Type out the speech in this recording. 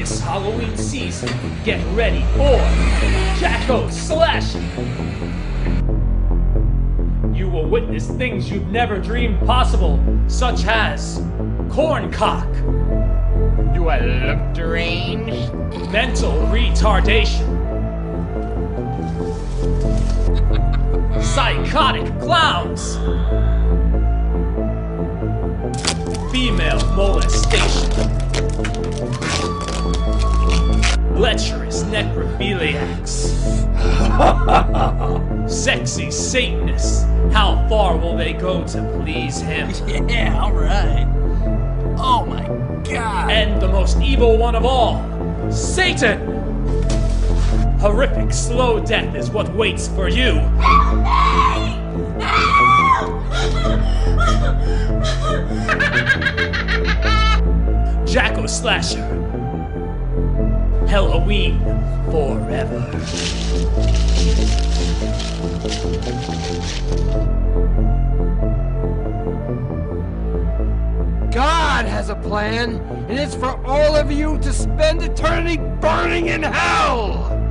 This Halloween season, get ready for Jacko Slashing! You will witness things you've never dreamed possible, such as corncock. Do I look deranged? Mental retardation. Psychotic clowns. Female molestation. Lecherous necrophiliacs. Sexy Satanists. How far will they go to please him? Yeah, alright. Oh my god. And the most evil one of all, Satan! Horrific slow death is what waits for you. Jacko Slasher. Halloween forever. God has a plan, and it's for all of you to spend eternity burning in hell!